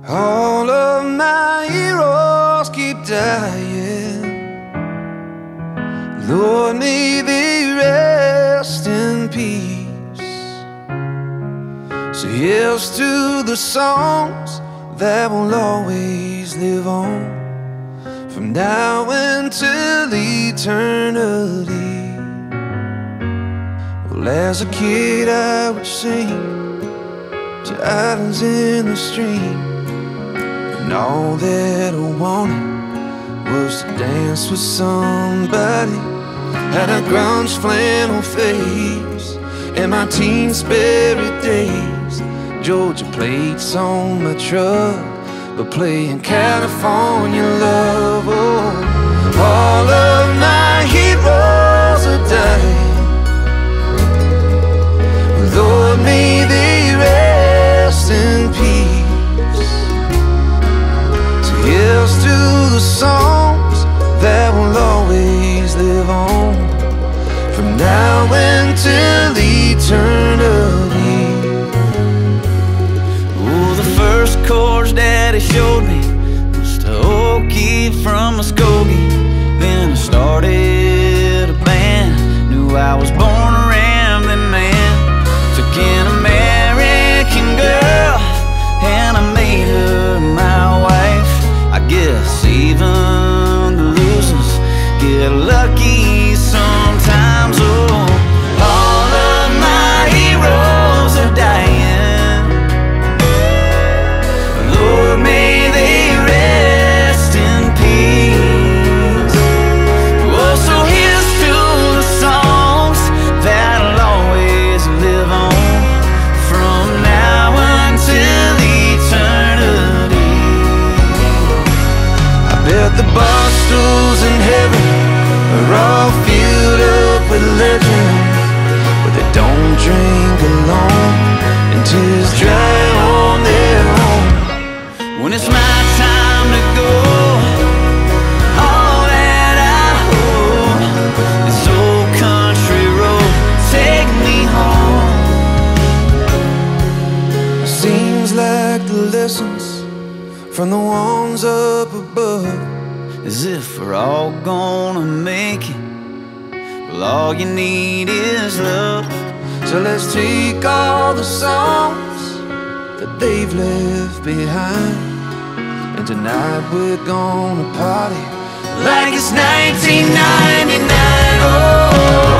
All of my heroes keep dying. Lord, may they rest in peace. So here's to the songs that will always live on, from now until eternity. Well, as a kid I would sing to islands in the stream, and all that I wanted was to dance with somebody. Had a grunge flannel face in my teen spirit days. Georgia plates on my truck, but playing California love. Oh, all of my heroes are dying. Lord, may they rest in peace. So here's to the songs that will always live on, from now until eternity. Oh, the first chords Daddy showed me was to Okie from Muskogee. Then I started a band, knew I was born a rambling man. Took an American girl and I made her my wife. I guess even the losers get lucky sometimes. Oh, all of my heroes are dying. Lord, may they rest in peace. Oh, so here's to the songs that'll always live on, from now until eternity. I bet the bar stools in heaven are all filled up with legends, but they don't drink alone and tears dry on their own. When it's my time to go, all that I hold is old country road, take me home. Seems like the lessons from the ones up above, As if we're all gonna make it, well, all you need is love. so let's take all the songs that they've left behind, and tonight we're gonna party like it's 1999. Oh,